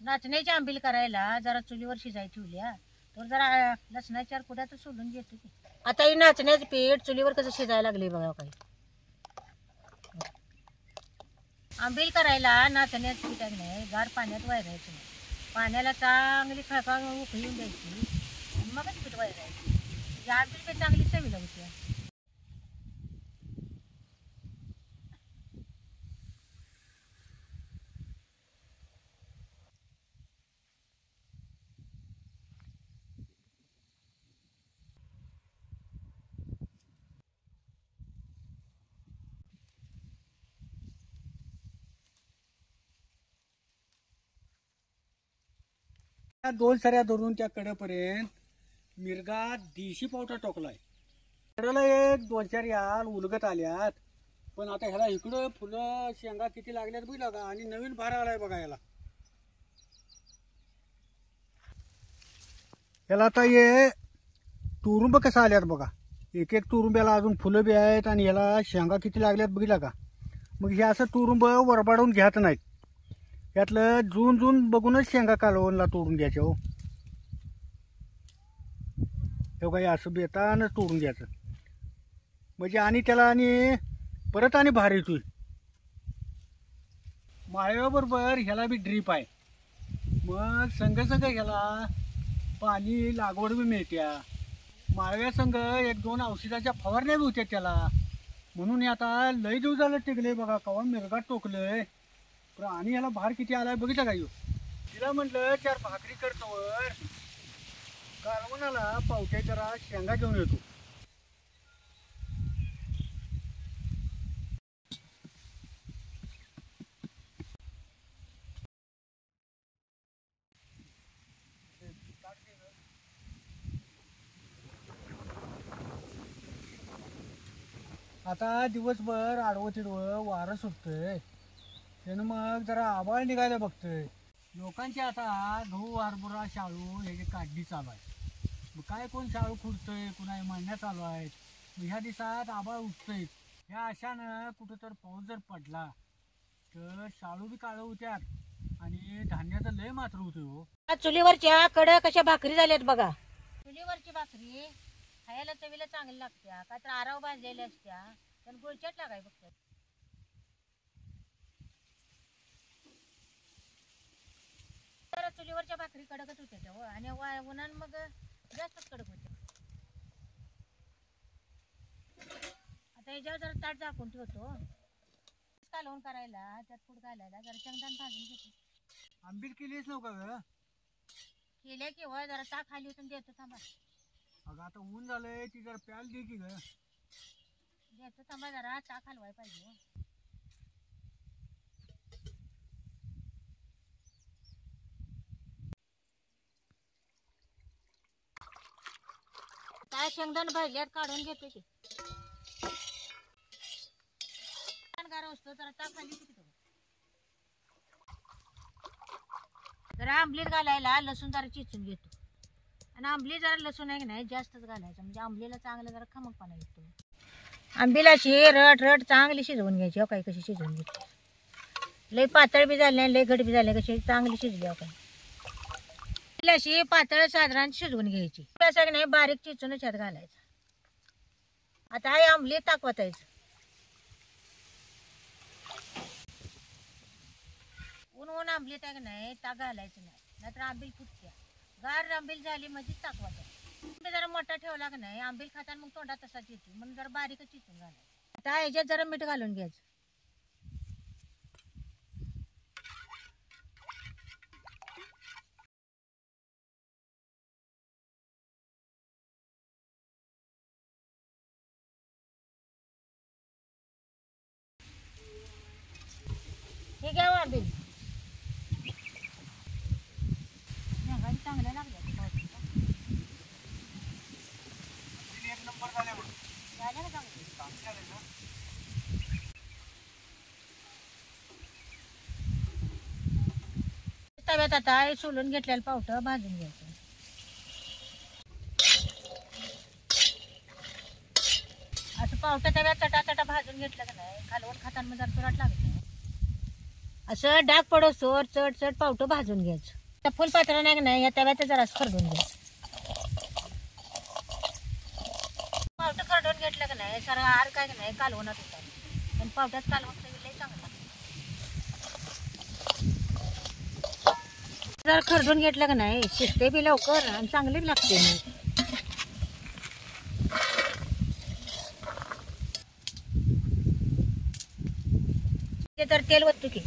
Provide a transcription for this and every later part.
नाचण्याची आंबील करायला जरा चुलीवर शिजाय ठेवल्या तर जरा लसणाच्या कुड्यात सोलून घेतो की. आता ही नाचण्याचं पीठ चुलीवर कसं शिजायला लागले बघा काही. आंबील करायला नाचण्याचं पीठ नाही गार पाण्यात वाळवायचं नाही. पाण्याला चांगली खळखळ उकळून द्यायची आणि मगच पीठ वाळवायचं. या आंबील काही चांगली चवीला होती. दोन सऱ्या धरून त्या कडेपर्यंत मिरगा देशी पावटा टोकलाय. कडेला एक 2-4 याल उलगत आल्यात. पण आता ह्याला इकडं फुलं शेंगा किती लागल्यात बघितलं का. आणि नवीन भार आलाय बघा याला. याला आता हे तुरुंब कसं आल्यात बघा. एक एक तुरुंब्याला अजून फुलं बी आहेत आणि याला शेंगा किती लागल्यात बघितलं का. मग हे असं तुरुंब वरबाडून घ्यायचं नाहीत. यातलं जून जून बघूनच शेंगा कालवणला तोडून द्यायच्या. हो हे काही असं बेतानच तोडून द्यायचं म्हणजे आणि त्याला आणि परत आणि भार येतोय. माळव्याबरोबर ह्याला बी ड्रीप आहे. मग संघ ह्याला पाणी लागवड बी मिळत्या. माळव्या संघ 1-2 औषधाच्या फवारण्या बी होत्या त्याला. म्हणून हे आता लय दिवस झालं टिकले बघा. कवा मिरगात टोकलंय पण आणि ह्याला भार किती आलाय बघितलं का. तिला म्हटलं 4 भाकरी करतोवर कालवणाला पावट्या जरा शेंगा घेऊन येतो. आता दिवसभर आडवं तिडवं वारं सुटतंय. त्यानं मग जरा आबाळ निघायला बघतोय. लोकांची आता गहू हरभरा शाळू ह्याची काढणी चालू आहे. मग काय कोण शाळू खुडतंय कुणा मांडण्या चालू आहेत. मग ह्या दिवसात आबाळ उठतंय. ह्या अशानं कुठं तर पाऊस जर पडला तर शाळू बी काळं होत्यात आणि धान्याचं लय मात्र होतं. हो चुलीवरच्या कडं कशा भाकरी झाल्यात बघा. चुलीवरची भाकरी खायला चवीला चांगली लागत्या. काय तर आराव भाजलेल्या असत्या पण गुळचाट लागाय बघतात. चुलीवरच्या भाकरी कडकच होत्या हो आणि उन्हान मग जास्तच कडक होत्या. आता याच्यावर जरा ताट झाकून ठेवतो. कालवण करायला त्यात फूड घालायला जरा शेंगदाण भाजून घेतो. आंबील केलीच नव्हता ग. केल्या की हो जरा ताक खाली होतून देतो थांबा. अगं आता ऊन झालंय ती जरा प्याल दे की ग. देतो थांबा जरा ताक हलवाय पाहिजे. काय शेंगदाण भाजल्यात काढून घेतो की. गार असतो जरा ताक खाली किती जरा आंबलीत घालायला लसूण जरा चिचून घेतो. आणि आंबली जरा लसूण आहे की नाही जास्तच घालायचं म्हणजे आंबलीला चांगलं जरा खमकपणा येतो. आंबीला अशी रट रट चांगली शिजवून घ्यायची. हो काही कशी शिजवून घ्यायची. लई पातळ बी झाले लई घट बी झाले कशी चांगली शिजली. हो काही अशी पातळ साधारण शिजवून घ्यायची. असं नाही बारीक चिचूनच ह्यात घालायचं. आता हे आंबली ताक वतायचं. ऊन आंबलीत आहे की नाही ताक घालायचं नाही नाहीतर आंबील फुटत्या. गार आंबील झाली म्हणजे ताक वतायचं. जरा मोठा ठेवला की नाही आंबील खाताना मग तोंडात तसाच येते म्हणून जरा बारीकच चिचून घालायचं. आता ह्याच्यात जरा मीठ घालून घ्यायचं. हे घ्या आंबील चांगल्या लागल्या. तव्यात आता हे सोलून घेतलेलं पावटं भाजून घ्यायचं. असं पावटं तव्यात चटा चटा भाजून घेतलं का नाही कालवण खाताना जरा तुरट लागत. असं डाग पडोसोर चढ चढ पावटं भाजून घ्यायचं. त्या फुलपात्र नाही या तव्यात जरा खरडून घ्यायचं. पावटं खरडून घेतलं का नाही सर आर काय नाही कालवणात होतात पण पावट्यात कालवण लय चांगलं. जर खरडून घेतलं का नाही शिजते बी लवकर आणि चांगली बी लागते. मी ते तर तेल वततो की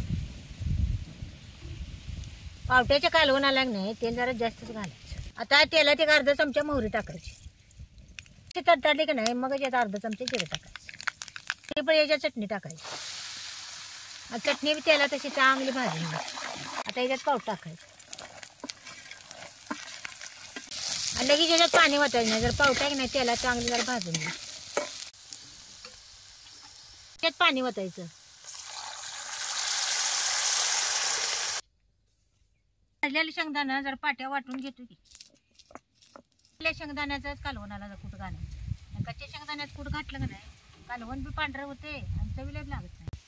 पावट्याच्या कालवणाला नाही तेल जरा जास्तच घालायचं. आता तेलात एक अर्धा चमचा मोहरी टाकायची. ते तडतडली का नाही मग यात अर्धा चमचा जिरं टाकायचं. ते पण याच्यात चटणी टाकायची. चटणी बी तेलात अशी चांगली भाजून घ्यायची. आता याच्यात पावट टाकायचं आणि लगेच याच्यात पाणी वाटायचं नाही. जर पावटा की नाही तेलात चांगली जरा भाजून घ्यायचं. त्यात पाणी वाटायचं. भाजलेले शेंगदाणा जर पाट्या वाटून घेतो की शेंगदाण्याचाच कालवणाला कुठं घालायचं. कच्च्या शेंगदाण्यात कुठं घातलं का नाही कालवण बी पांढरं होते आणि चवीला बी लागत नाही.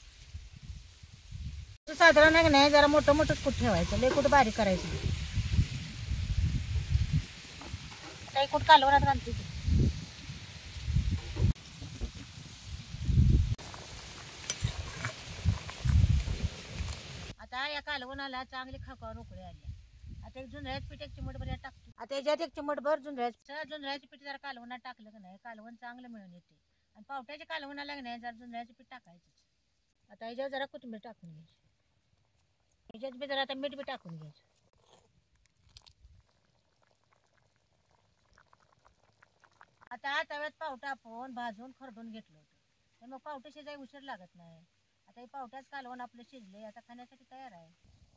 साधारण आहे नाही जरा मोठं मोठंच कुठं ठेवायचं. लय कुठं बारीक करायचं. आता कुठं कालवणात घालते की आता या कालवणाला चांगली खकावर उकळी आली. आता एक जुंधळ्याचं पीठ एक चिमटभर यात टाकतो. आता याच्यात एक चिमटभर जुंधळ्याचं पीठ जरा कालवणात टाकलं का नाही कालवण चांगलं मिळून येते. आणि पावट्याच्या कालवणाला नाही जरा जुंधळ्याचं पीठ टाकायचं. आता याच्यावर जरा कोथिंबीर टाकून घ्यायची. याच्यात बी जरा आता मीठ बी टाकून घ्यायचं. आता तव्यात पावटा आपण भाजून खरडून घेतलं होतं तर मग पावटे शिजाय उशीर लागत नाही. आता हे पावट्याच कालवण आपलं शिजले आता खाण्यासाठी तयार आहे.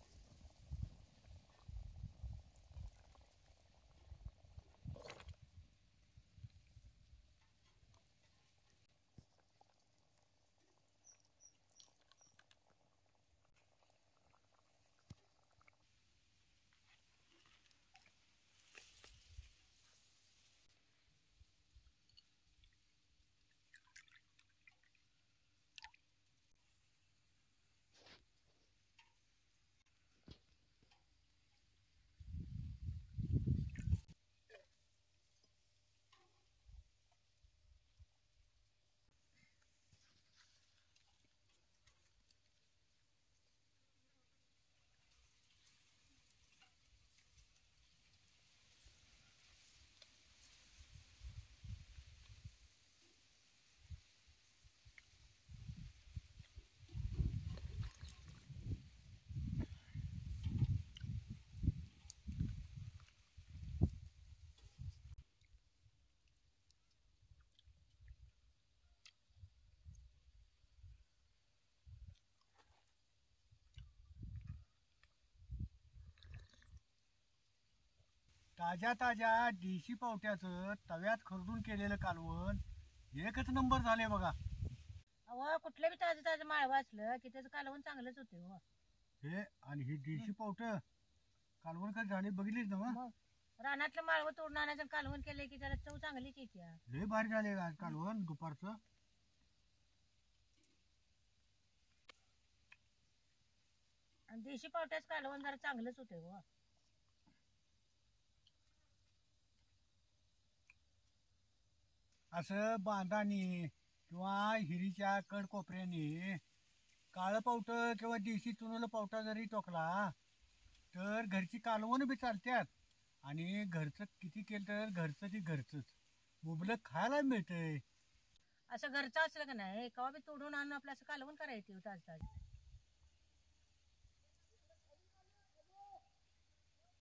ताज्या ताज्या देशी पावट्याचं तव्यात खरडून केलेलं कालवण एकच नंबर झाले बघा. अहो कुठलं बी ताजं ताजं माळवं असलं की त्याचं कालवण चांगलंच होते हो. हे आणि ही देशी पावट कालवण कधी झाले बघितलीच ना मग रानातलं माळवं तोडून आणायचं आणि कालवण केलंय की त्याला चव चांगलीच येते. लय भारी झाले आज कालवण दुपारचं. आणि देशी पावट्याच कालवण जरा चांगलंच होते हो. असं बांधानी किंवा हिरीच्या कडकोपऱ्याने काळं पावटं किंवा देशी चुनवलं पावटा जरी टोकला तर घरची कालवण बी चालत्यात. आणि घरचं किती केलं तर घरचं ती घरचंच मुबलक खायला मिळतंय. असं घरचं असलं का नाही कवा बी तोडून आणून आपलं असं कालवण करायचं ताज ताज.